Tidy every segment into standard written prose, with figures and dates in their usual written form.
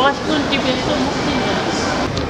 高橋君っていう弁当持ってんじゃない？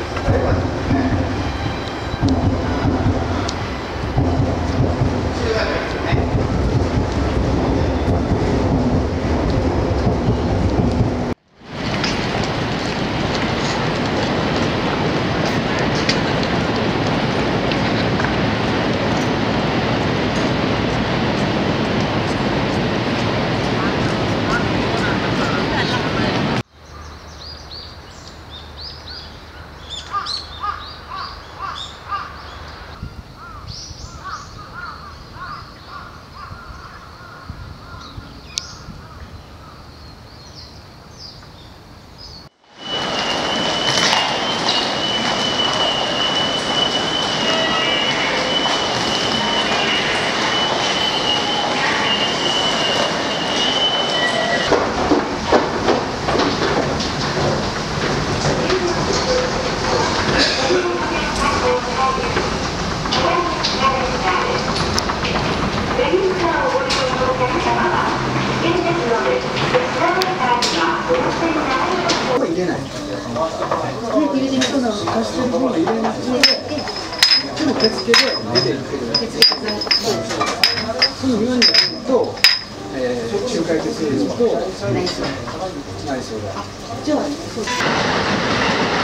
入れない。入れてその貸してる方に入れなくて、でも受付で出ていってください。その4人と、仲介手数料と内装だ。じゃあそうです。